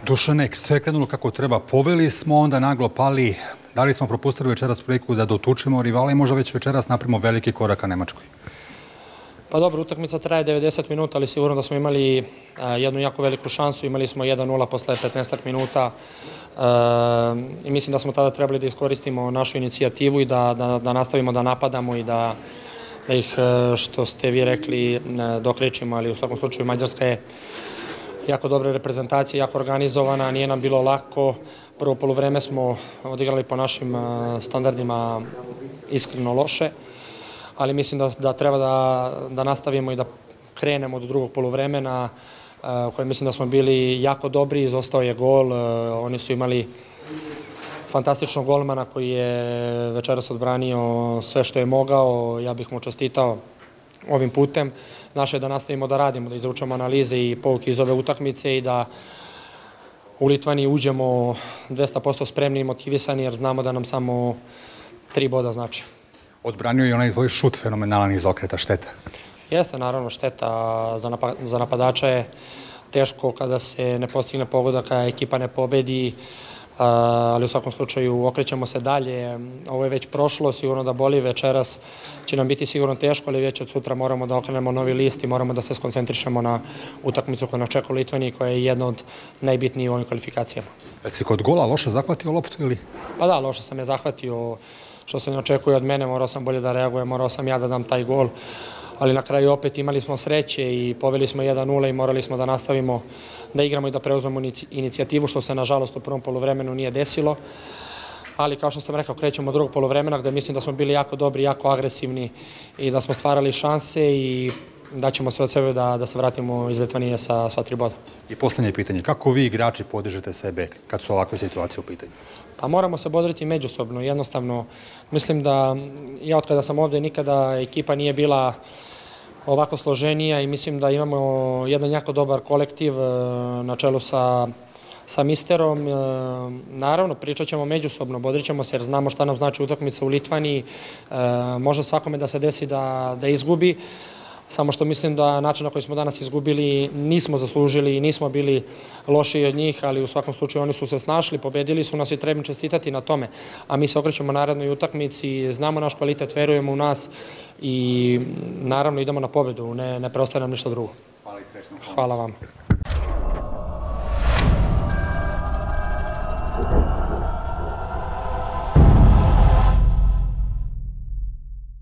Dušane, sve je krenulo kako treba. Poveli smo, onda naglo pali. Da li smo propustili večeras priliku da dotučemo rivala i možda već večeras napravimo veliki korak ka Nemačkoj? Pa dobro, utakmica traje 90 minuta, ali sigurno da smo imali jednu jako veliku šansu. Imali smo 1-0 posle 15 minuta i mislim da smo tada trebali da iskoristimo našu inicijativu i da nastavimo da napadamo i da ih, što ste vi rekli, dokrećimo, ali u svakom slučaju Mađarska je jako dobra reprezentacija, jako organizovana, nije nam bilo lako. Prvo poluvreme smo odigrali po našim standardima iskreno loše, ali mislim da treba da nastavimo i da krenemo do drugog poluvremena, u kojem mislim da smo bili jako dobri, izostao je gol, oni su imali fantastičnog golmana koji je večeras odbranio sve što je mogao, ja bih mu čestitao ovim putem. Naše je da nastavimo da radimo, da izvučemo analize i pouke iz ove utakmice i da u Litvaniji uđemo 200% spremni i motivisani, jer znamo da nam samo 3 boda znači. Odbranio je onaj tvoj šut fenomenalan iz okreta, šteta. Jeste, naravno, šteta. Za napadača je teško kada se ne postigne pogodak, kada ekipa ne pobedi, ali u svakom slučaju okrećemo se dalje. Ovo je već prošlo, sigurno da boli, večeras će nam biti sigurno teško, ali već od sutra moramo da okrenemo novi list i moramo da se skoncentrišemo na utakmicu koja nas čeka u Litvaniji, koja je jedna od najbitnijih u ovim kvalifikacijama. Jesi kod gola loše zahvatio loptu ili? Pa da, loše sam je zahvatio, što se ne očekuje od mene, morao sam bolje da reagujem, morao sam ja da dam taj gol, ali na kraju opet imali smo sreće i poveli smo 1-0 i morali smo da nastavimo da igramo i da preuzmemo inicijativu, što se nažalost u prvom poluvremenu nije desilo. Ali kao što sam rekao, krećemo od drugog poluvremena gde mislim da smo bili jako dobri, jako agresivni i da smo stvarali šanse i da ćemo sve od sebe da se vratimo iz Litvanije sa sva 3 boda. I poslednje pitanje, kako vi igrači podižete sebe kad su ovakve situacije u pitanju? Pa moramo se bodriti međusobno, jednostavno. Mislim da ja od kada sam ovde nikada ekipa nije bila ovako složenija i mislim da imamo jedan jako dobar kolektiv na čelu sa misterom. Naravno, pričat ćemo međusobno, bodrit ćemo se jer znamo šta nam znači utakmica u Litvaniji. Može svakome da se desi da izgubi, samo što mislim da način na koji smo danas izgubili nismo zaslužili i nismo bili lošiji od njih, ali u svakom slučaju oni su se snašli, pobedili su nas i treba im čestitati na tome. A mi se okrećemo narednoj utakmici, znamo naš kvalitet, verujemo u nas i naravno idemo na pobedu, ne preostaje nam ništa drugo. Hvala i srećno. Hvala vam.